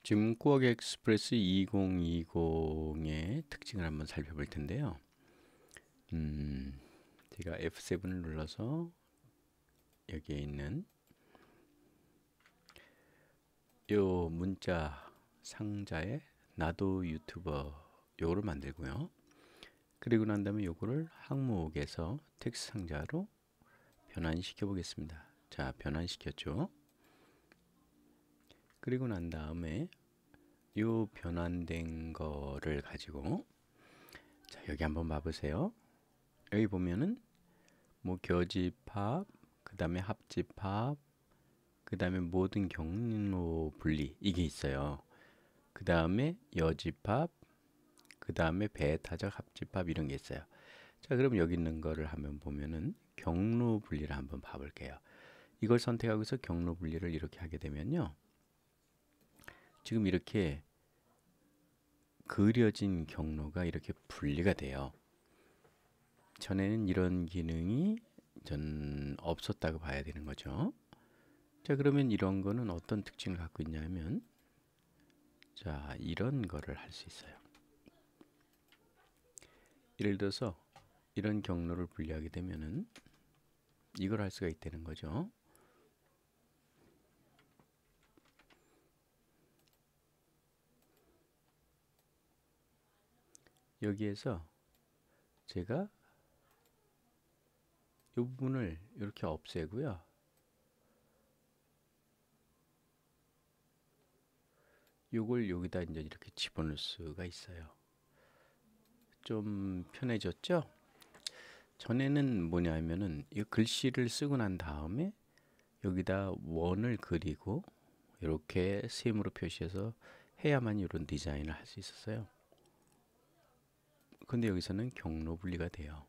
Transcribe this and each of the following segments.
지금 꾸억 엑스프레스 2020의 특징을 한번 살펴볼 텐데요. 제가 F7을 눌러서 여기에 있는 요 문자 상자에 나도 유튜버 요거를 만들고요. 그리고 난 다음에 요거를 항목에서 텍스트 상자로 변환시켜 보겠습니다. 자, 변환시켰죠. 그리고 난 다음에 요 변환된 거를 가지고 자, 여기 한번 봐보세요. 여기 보면은 뭐 교집합, 그 다음에 합집합, 그 다음에 모든 경로 분리 이게 있어요. 그 다음에 여집합, 그 다음에 배타적 합집합 이런 게 있어요. 자, 그럼 여기 있는 거를 한번 보면은 경로 분리를 한번 봐볼게요. 이걸 선택하고서 경로 분리를 이렇게 하게 되면요. 지금 이렇게 그려진 경로가 이렇게 분리가 돼요. 전에는 이런 기능이 전 없었다고 봐야 되는 거죠. 자, 그러면 이런 거는 어떤 특징을 갖고 있냐면 자, 이런 거를 할 수 있어요. 예를 들어서 이런 경로를 분리하게 되면은 이걸 할 수가 있다는 거죠. 여기에서 제가 이 부분을 이렇게 없애고요. 요걸 여기다 이제 이렇게 집어넣을 수가 있어요. 좀 편해졌죠? 전에는 뭐냐면은 이 글씨를 쓰고 난 다음에 여기다 원을 그리고 이렇게 세모로 표시해서 해야만 이런 디자인을 할 수 있었어요. 근데 여기서는 경로 분리가 돼요.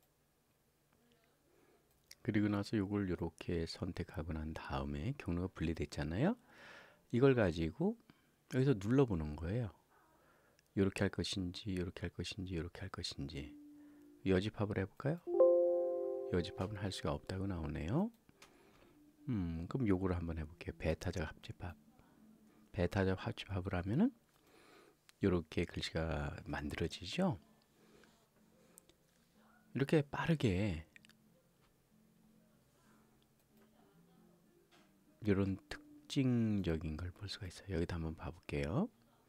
그리고 나서 이걸 이렇게 선택하고 난 다음에 경로가 분리됐잖아요. 이걸 가지고 여기서 눌러보는 거예요. 이렇게 할 것인지, 이렇게 할 것인지, 이렇게 할 것인지. 여집합을 해볼까요? 여집합은 할 수가 없다고 나오네요. 그럼 요거를 한번 해볼게요. 배타적 합집합. 배타적 합집합을 하면은 이렇게 글씨가 만들어지죠. 이렇게 빠르게 이런 특징적인 걸 볼 수가 있어요. 여기다 한번 봐볼게요.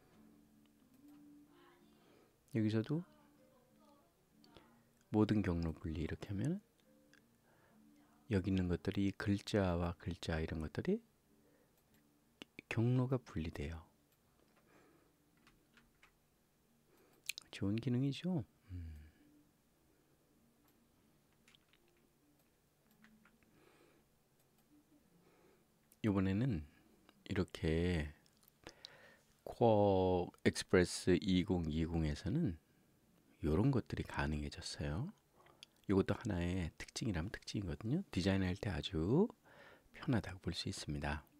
여기서도 모든 경로 분리 이렇게 하면 여기 있는 것들이 글자와 글자 이런 것들이 경로가 분리돼요. 좋은 기능이죠. 이번에는 이렇게 쿼 엑스프레스 2020에서는 이런 것들이 가능해졌어요. 이것도 하나의 특징이라면 특징이거든요. 디자인할 때 아주 편하다고 볼 수 있습니다.